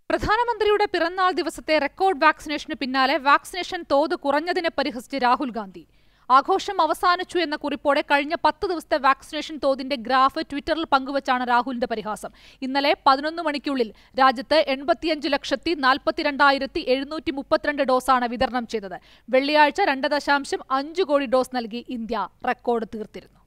പ്രധാനമന്ത്രിയുടെ പിറന്നാൾ ദിവസത്തെ റെക്കോർഡ് വാക്സിനേഷന് പിന്നാലെ വാക്സിനേഷൻ തോത് കുറഞ്ഞതിനെ പരിഹസിച്ച് രാഹുൽ ഗാന്ധി. ആഘോഷം അവസാനിച്ചു എന്ന കുറിപ്പോടെ കഴിഞ്ഞ 10 ദിവസത്തെ വാക്സിനേഷൻ തോതിന്റെ ഗ്രാഫ് ട്വിറ്ററിൽ പങ്കുവച്ചാണ് രാഹുലിന്റെ പരിഹാസം. ഇന്നലെ 11 മണിക്കുള്ളിൽ രാജ്യത്ത് 85,42,732 ഡോസാണ് വിതരണം ചെയ്തത്. വെള്ളിയാഴ്ച 2.5 കോടി ഡോസ് നൽകി ഇന്ത്യ റെക്കോർഡ് തീർത്തിരുന്നു.